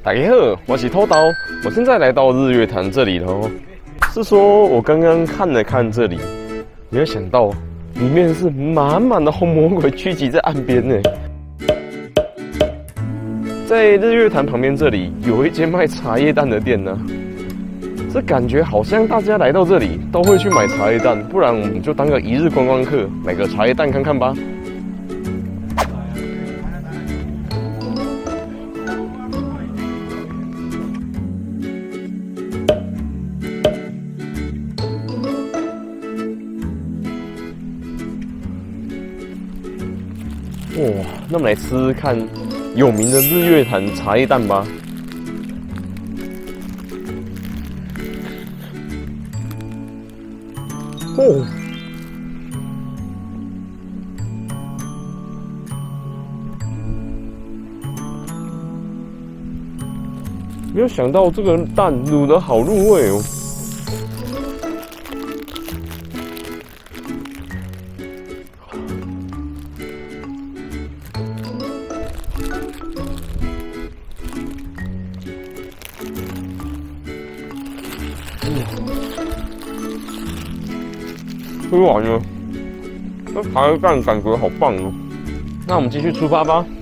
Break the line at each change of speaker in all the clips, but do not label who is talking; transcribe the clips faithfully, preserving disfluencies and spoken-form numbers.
大家好，我是偷刀，我现在来到日月潭这里了哦。是说我刚刚看了看这里，没有想到里面是满满的红魔鬼聚集在岸边呢。在日月潭旁边这里有一间卖茶叶蛋的店呢、啊，这感觉好像大家来到这里都会去买茶叶蛋，不然我们就当个一日观光客，买个茶叶蛋看看吧。 哇，那么来吃吃看有名的日月潭茶叶蛋吧。哦，没有想到这个蛋卤得好入味哦。 吃完了，这茶叶蛋感觉好棒哦。那我们继续出发吧。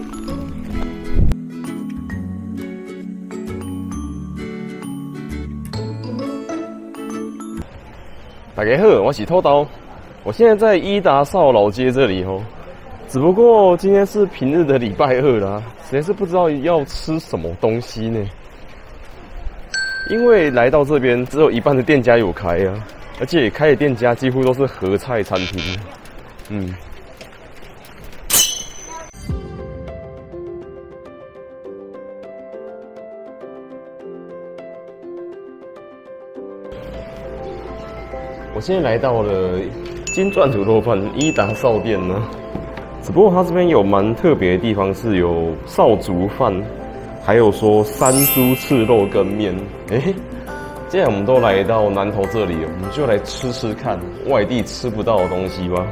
大家好，我是偷刀，我现在在伊达邵老街这里哦。只不过今天是平日的礼拜二啦，实在是不知道要吃什么东西呢。因为来到这边，只有一半的店家有开啊。 而且开的店家几乎都是合菜餐厅，嗯。我现在来到了金钻卤肉饭伊达邵店呢，只不过它这边有蛮特别的地方，是有邵竹饭，还有说山猪翅肉羹面，哎、欸。 既然我们都来到南投这里了，我们就来吃吃看外地吃不到的东西吧。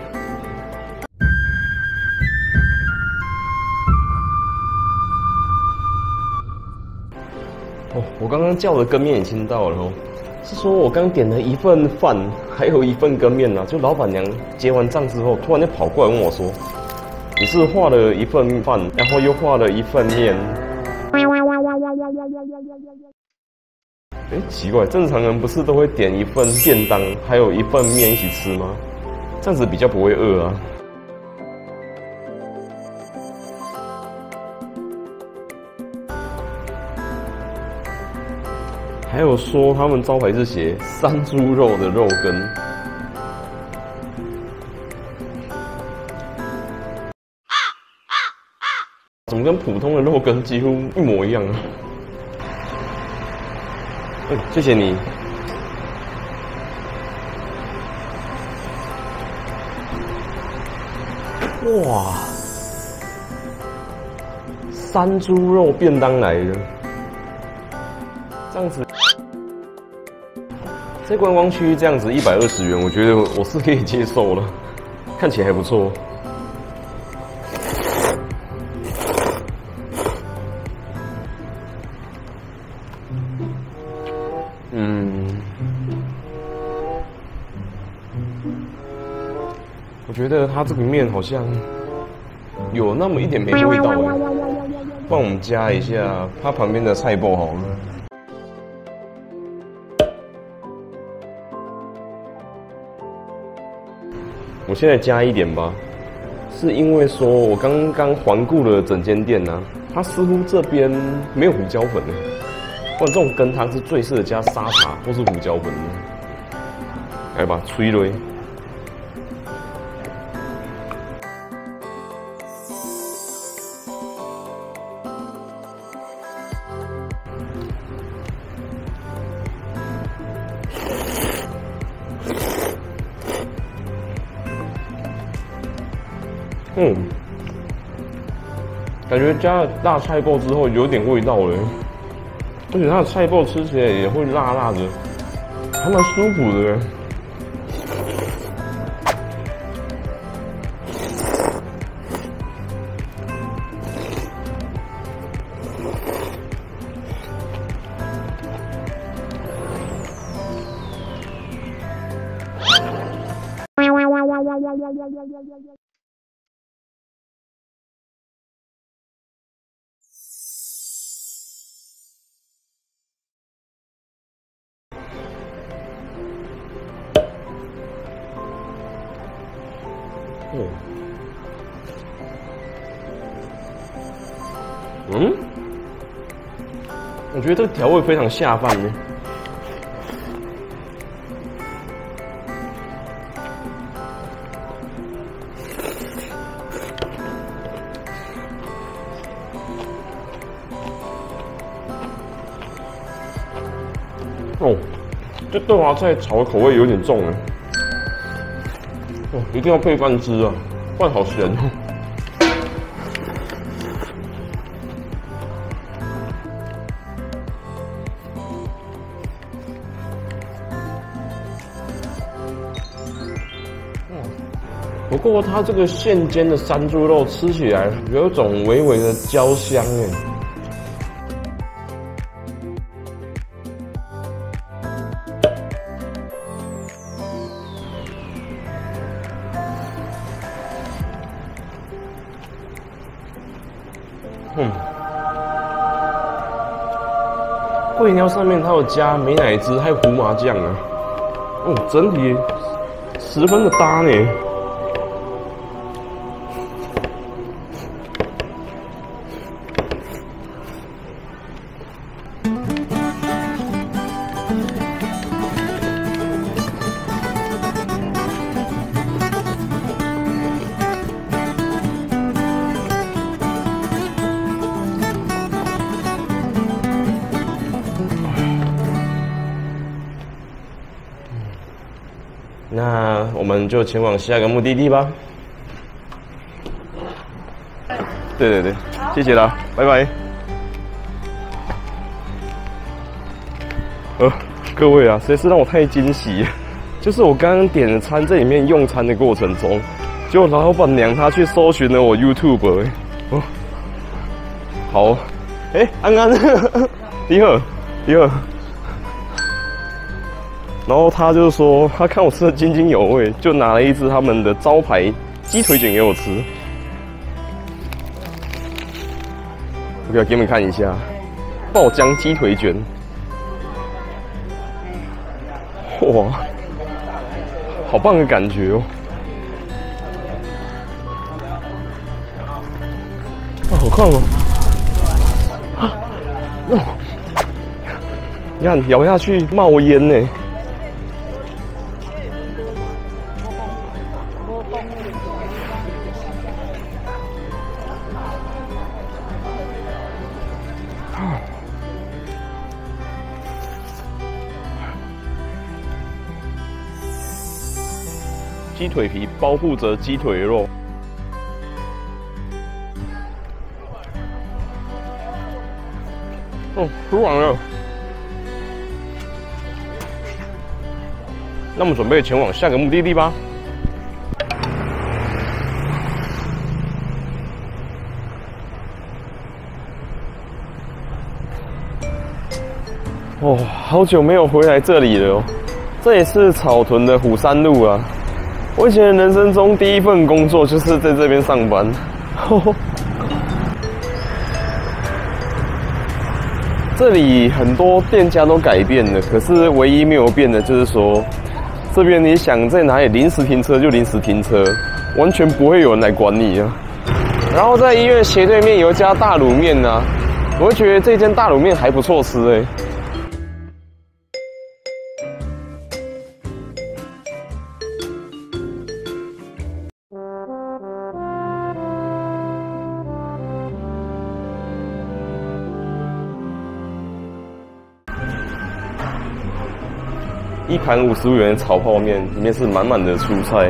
哦，我刚刚叫的羹面已经到了哦。是说我刚点了一份饭，还有一份羹面啊。就老板娘结完账之后，突然就跑过来问我说：“你是画了一份饭，然后又画了一份面？” 哎，奇怪，正常人不是都会点一份便当，还有一份面一起吃吗？这样子比较不会饿啊。还有说他们招牌是写山猪肉的肉羹，怎么跟普通的肉羹几乎一模一样啊？ 嗯，谢谢你。哇，山猪肉便当来了，这样子，在观光区这样子一百二十元，我觉得我是可以接受了，看起来还不错。 嗯，我觉得它这个面好像有那么一点没味道哎，帮我们加一下它旁边的菜包好了。我现在加一点吧，是因为说我刚刚环顾了整间店呢、啊，它似乎这边没有胡椒粉呢。 不然这种羹汤是最适合加沙茶或是胡椒粉的。来吧，吹雷。嗯，感觉加了大菜包之后有点味道了。 而且它的菜包吃起来也会辣辣的，还蛮舒服的。 哦，嗯，我觉得这个调味非常下饭呢。哦，这豆芽菜炒的口味有点重了。哦，一定要配饭吃啊，饭好咸哦。不过它这个现煎的山猪肉吃起来有一种微微的焦香哎。嗯，桂鸟上面它有加美乃滋，还有胡麻酱啊。哦，整体十分的搭呢。那我们就前往下一个目的地吧。对对对，谢谢啦，拜拜。呃，各位啊，实在是让我太惊喜了。就是我刚刚点的餐，在里面用餐的过程中，结果老板娘她去搜寻了我 YouTube 哎、哦，好，哎、欸，安安，你好，你好。然后他就说，他看我吃的津津有味，就拿了一只他们的招牌鸡腿卷给我吃。我给你们看一下，爆浆鸡腿卷，哇，好棒的感觉哦！啊，好看哦！啊，哦，你看咬下去冒烟呢。鸡腿皮包覆着鸡腿肉，哦，吃完了。那我们准备前往下个目的地吧。哦，好久没有回来这里了哦，这也是草屯的虎山路啊。我以前人生中第一份工作就是在这边上班。这里很多店家都改变了，可是唯一没有变的就是说，这边你想在哪里临时停车就临时停车，完全不会有人来管你啊。然后在医院斜对面有一家大卤面啊，我会觉得这间大卤面还不错吃哎、欸。一盘五十五元的炒泡面，里面是满满的蔬菜。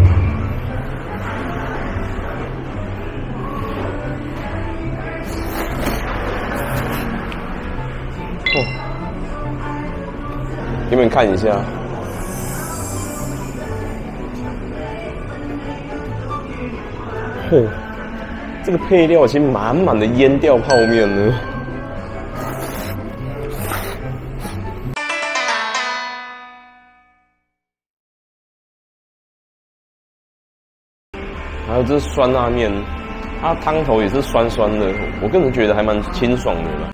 哦，给你们看一下。哦，这个配料已经满满的腌掉泡面了。 还有这酸辣面，它汤头也是酸酸的，我个人觉得还蛮清爽的啦。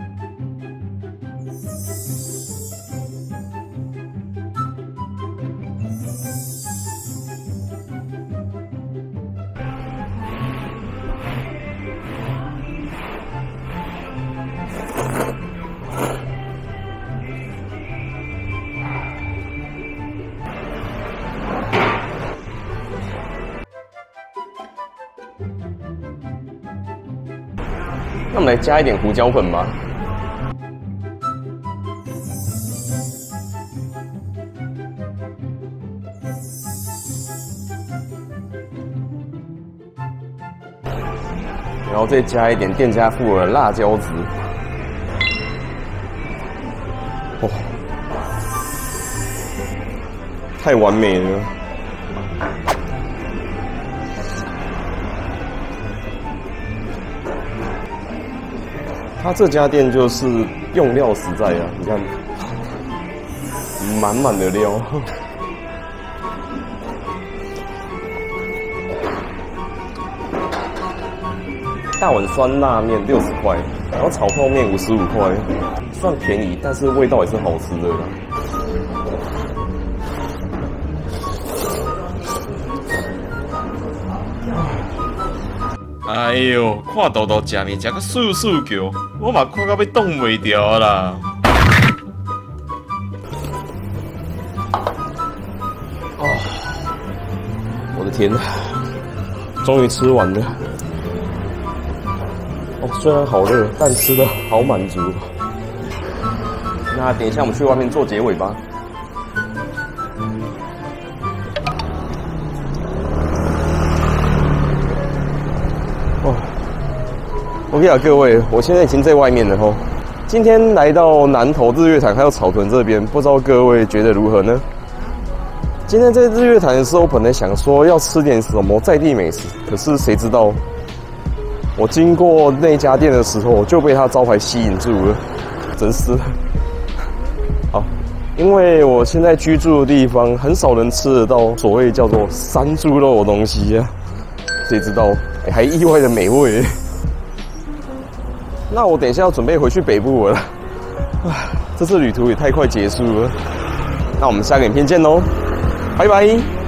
那我们来加一点胡椒粉吧。然后再加一点店家附的辣椒籽。哦，太完美了。他这家店就是用料实在啊，你看，满满的料。大碗酸辣面六十块，然后炒泡面五十五块，算便宜，但是味道也是好吃的啦。
哎呦，看豆豆食面食个簌簌叫，我嘛看到要冻袂掉啦。
哦，我的天哪，终于吃完了。哦，虽然好热，但吃的好满足。那等一下我们去外面做结尾吧。哦 ，OK 啊，各位，我现在已经在外面了吼。今天来到南投日月潭还有草屯这边，不知道各位觉得如何呢？今天在日月潭的时候，本来想说要吃点什么在地美食，可是谁知道，我经过那家店的时候就被它招牌吸引住了，真是。好，因为我现在居住的地方很少人吃得到所谓叫做山猪肉的东西啊，谁知道、欸、还意外的美味。那我等一下要准备回去北部了，这次旅途也太快结束了。那我们下个影片见喽，拜拜。